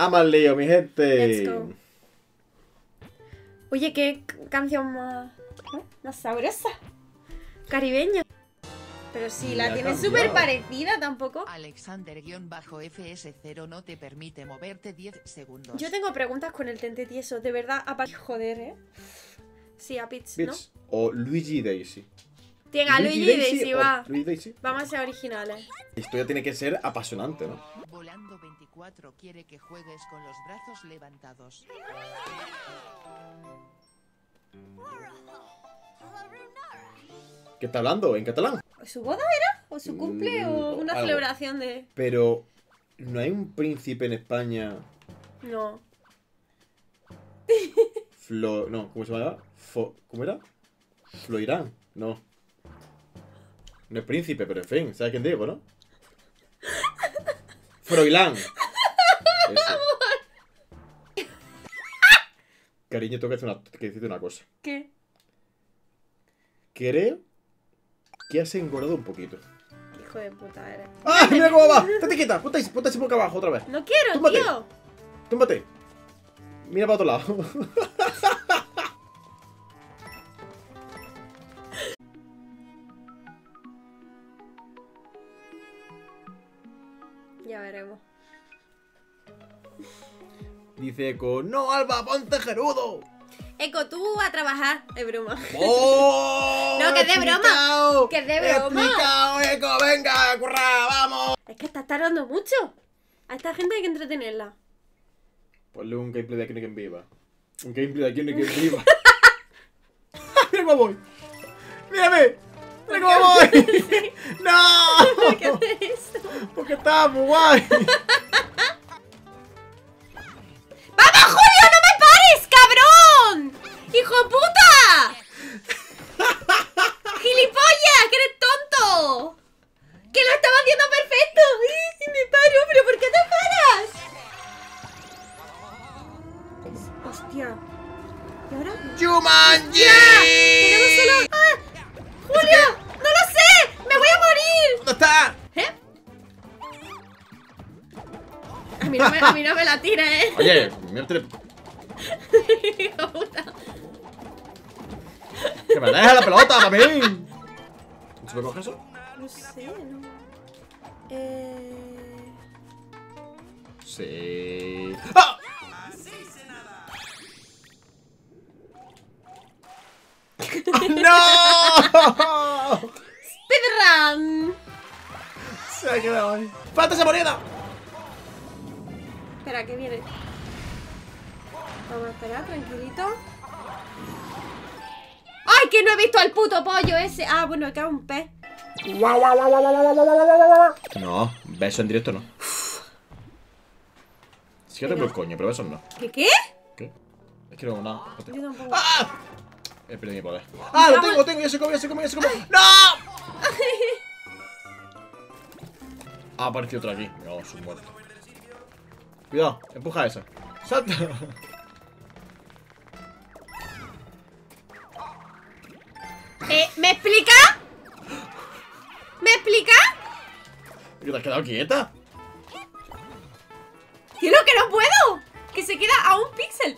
Ama el lío, mi gente. Let's go. Oye, qué canción más... más sabrosa. Caribeña. Pero sí, la tiene súper parecida tampoco. Alexander-FS0 no te permite moverte 10 segundos. Yo tengo preguntas con el tente tieso. De verdad, joder, Sí, a Peach, ¿no? Peach o Luigi Daisy. Tenga, Luigi Daisy, va. Luigi Daisy. Vamos a ser originales. Esto ya tiene que ser apasionante, ¿no? Volando 24 quiere que juegues con los brazos levantados. ¿Qué está hablando? ¿En catalán? ¿Su boda era? ¿O su cumple? ¿O una algo. celebración de...? Pero... ¿no hay un príncipe en España? No. No, ¿cómo se llamaba? ¿Cómo era? Floirán. No. No es príncipe, pero en fin, ¿sabes quién digo, no? Froilán. Ese. Cariño, tengo que decirte una cosa. ¿Qué? Creo que has engordado un poquito. Hijo de puta eres. ¡Ah! ¡Mira cómo va! ¡Estate quieta! Ponte así boca abajo otra vez. No quiero, Túmbate. tío. Túmbate. Mira para otro lado. Ya veremos. Dice Eco, ¡no, Alba! ¡Ponte gerudo! Eco, tú a trabajar. Es broma. ¡Oh! No, que es de broma. Explicado. Que es de broma. ¡Explicado, Eco! ¡Venga, a currar! ¡Vamos! Es que estás tardando mucho. A esta gente hay que entretenerla. Ponle un gameplay de aquí en viva. Un gameplay de aquí en viva. ¡Mira cómo voy! ¡Mírame! ¡Mira cómo voy! ¡No! ¿Qué haces eso? Porque estaba muy guay. ¡Vamos, Julio! ¡No me pares, cabrón! ¡Hijo de puta! ¡Gilipollas! ¡Que eres tonto! ¡Que lo estaba haciendo perfecto! ¡Y me paro! ¿Pero por qué te paras? ¡Hostia! ¿Y ahora? ¡Jumanji! ¡Tenemos solo... ¡Ah! ¡Julio! ¡No lo sé! ¡Me voy a morir! ¿Dónde está? ¿Eh? A mí no me la tira, ¿eh? Oye, mírate. Hijo de puta. ¡Que me deja la pelota también! ¿Se puede coger eso? No sé, no. Sí. ¡Ah! ¡No! ¡Speedrun! Se ha quedado ahí. ¡Falta esa moneda! Espera, que viene. Vamos a esperar, tranquilito. ¡Ay, que no he visto al puto pollo ese! Ah, bueno, acá un pez. No, beso en directo no. Sí que te el coño, pero besos no. ¿Qué qué? ¿Qué? Es que no, nada. Yo tampoco. ¡Ah! He perdido mi poder. ¡Ah, lo tengo! ¡Ya se come! ¡No! Ha aparecido otro aquí. No, soy muerto. Cuidado, empuja esa. ¡Salta! ¿Me explica? ¿Me explica? ¿Qué te has quedado quieta? ¡Quiero que no puedo! ¡Que se queda a un píxel!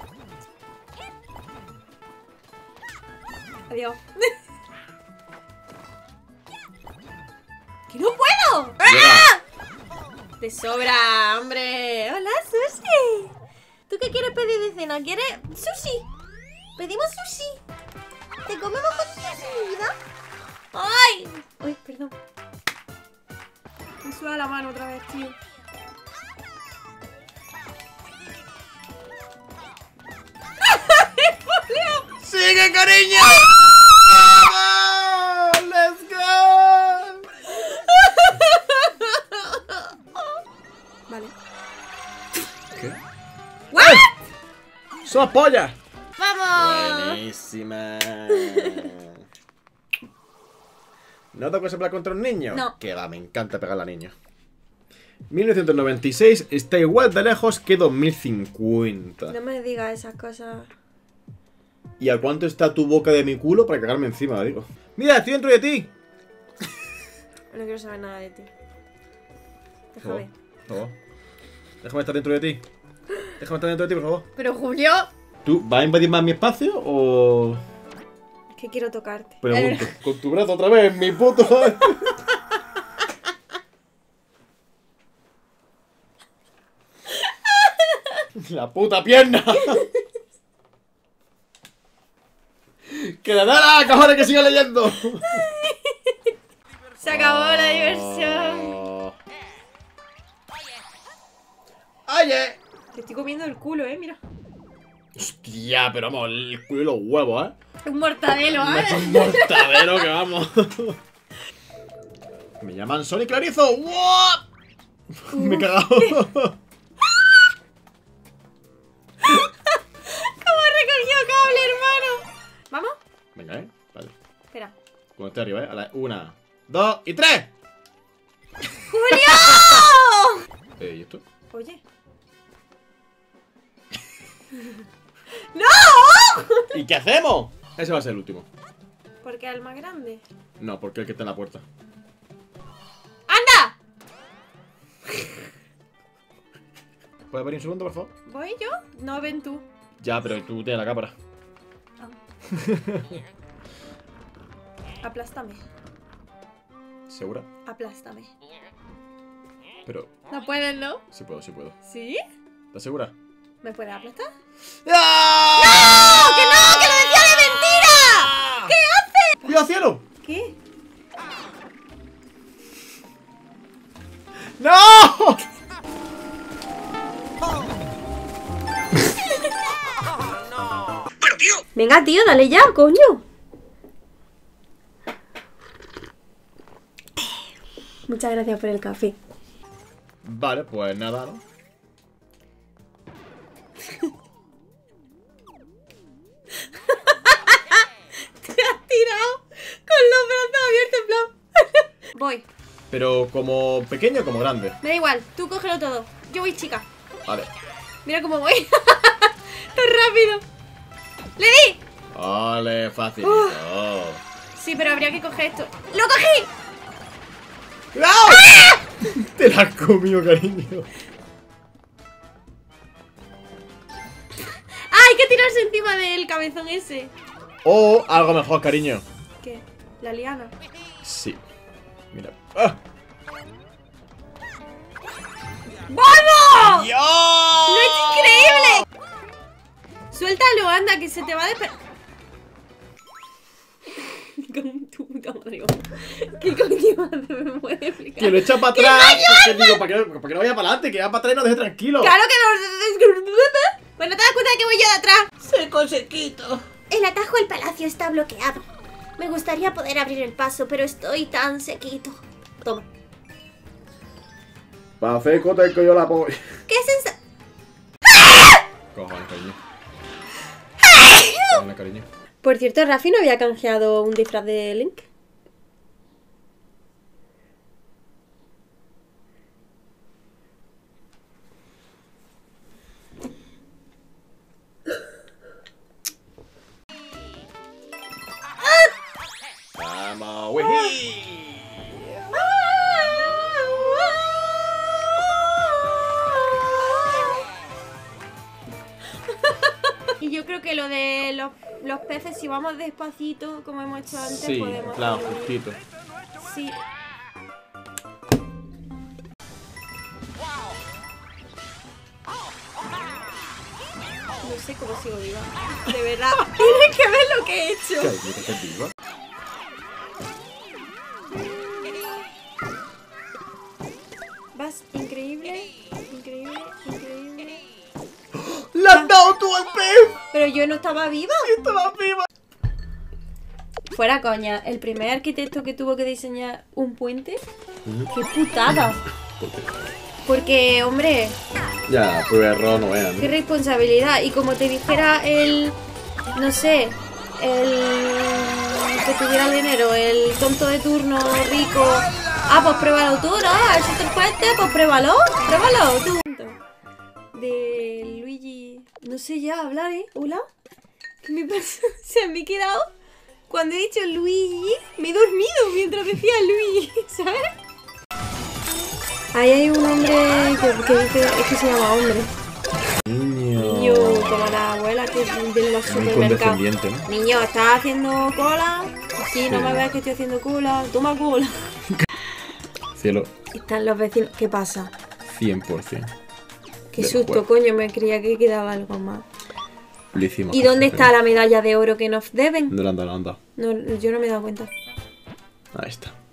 Adiós. ¡Que no puedo! ¡Ah! ¡De sobra, hombre! ¡Hola, Sushi! ¿Tú qué quieres pedir de cena? ¿Quieres sushi? ¿Pedimos sushi? ¿Te comemos con sushi, mi vida? ¡Ay! ¡Ay, perdón! Me suda la mano otra vez, tío. ¡Sigue, cariño! ¡Vamos! ¡Let's go! Vale. ¿Qué? ¿What? ¡Somos pollas! ¡Vamos! Buenísima. ¿No toco soplar contra un niño? No. Que va, me encanta pegarle a niños. 1996 está igual de lejos que 2050. No me digas esas cosas. ¿Y a cuánto está tu boca de mi culo para cagarme encima, digo? ¡Mira, estoy dentro de ti! No quiero saber nada de ti. Déjame. Oh. Déjame estar dentro de ti. Déjame estar dentro de ti, por favor. Pero Julio... ¿Tú vas a invadir más mi espacio o...? Es que quiero tocarte. Pregunto. Con tu brazo otra vez, mi puto... ¡La puta pierna! ¡Que la nada, cojones, que siga leyendo! Se acabó la diversión. ¡Oye! Te estoy comiendo el culo, mira. Hostia, pero vamos, el culo y los huevos, Un mortadelo, Me he hecho un mortadero que vamos. Me llaman Sonic Clarizo. ¡Wow! Me he cagado. ¿Cómo he recogido cable, hermano? ¿Vamos? Venga, vale. Espera. Cuando esté arriba, a la 1, 2 y 3. ¡Julio! ¿Y esto? Oye. ¡No! ¿Y qué hacemos? Ese va a ser el último. ¿Por qué el más grande? No, porque el que está en la puerta. ¡Anda! ¿Puedes venir un segundo, por favor? ¿Voy yo? No, ven tú. Ya, pero tú tienes la cámara. Aplástame. ¿Segura? Aplástame. Pero... No puedes, ¿no? Sí puedo, sí puedo. ¿Sí? ¿Estás segura? ¿Me puedes aplastar? ¡Ah! ¡No! ¡Que no! ¡Que lo decía de mentira! ¿Qué haces? ¡Cuidado, cielo! ¿Qué? ¡No! Venga, tío, dale ya, coño. Muchas gracias por el café. Vale, pues nada, ¿no? Te has tirado con los brazos abiertos, en plan. Voy. Pero como pequeño o como grande. Me da igual, tú cógelo todo. Yo voy, chica. Vale. Mira cómo voy. Tan rápido. ¡Le di! Vale, facilito. Sí, pero habría que coger esto. ¡Lo cogí! ¡Cuidado! Te la has comido, cariño. ¡Ah, hay que tirarse encima del cabezón ese! O algo mejor, cariño. ¿Qué? ¿La liana? Sí. Mira. ¡Ah! ¡Vamos! ¡Dios! ¡Lo he hecho increíble! Suéltalo, anda, que se te va a despegar. Con tu puta madre. ¿Qué coño me puede explicar? Que lo echa para atrás. Que digo, para que no vaya para adelante, que va para atrás y nos deje tranquilo. ¡Claro que no! Pues no te das cuenta de que voy yo de atrás. Seco, sequito. El atajo al palacio está bloqueado. Me gustaría poder abrir el paso, pero estoy tan sequito. Toma. Pa' seco te que yo la voy. ¿Qué sensación? Cojones, cariño. Cojones, cariño. Por cierto, Rafi no había canjeado un disfraz de Link. Vamos, wey. Y yo creo que lo de los peces, si vamos despacito, como hemos hecho antes, Sí, podemos claro, hacerlo. justito. Sí. No sé cómo sigo viva. De verdad. Tienes que ver lo que he hecho. ¿Qué hay que hacer viva? Vas increíble, increíble, increíble. ¡Le has dado tú al pez! Pero yo no estaba viva. ¡Estaba viva! Fuera coña, el primer arquitecto que tuvo que diseñar un puente. ¡Qué putada! ¿Por qué? Porque, hombre, Ya, prueba error no vean. qué responsabilidad. Y como te dijera el... No sé, el... que tuviera dinero, el tonto de turno rico. Ah, pues pruébalo tú, ¿no? A ver si te puente, pues pruébalo. Pruébalo tú. De Luigi... No sé ya hablar, ¿eh? ¿Hola? ¿Qué me pasa? Se me he quedado... Cuando he dicho Luigi, me he dormido mientras decía Luigi, ¿sabes? Ahí hay un hombre que dice, es que se llama hombre. Niño, como la abuela que de los Muy supermercados. condescendiente, ¿no? Niño, ¿estás haciendo cola? Sí, no me veas que estoy haciendo cola. Toma cola. Cielo, Están los vecinos. ¿Qué pasa? 100%. Qué Del susto, juego. coño, me creía que quedaba algo más. Lo hicimos. ¿Y dónde está la medalla de oro que nos deben? ¿Dónde anda? No, yo no me he dado cuenta. Ahí está.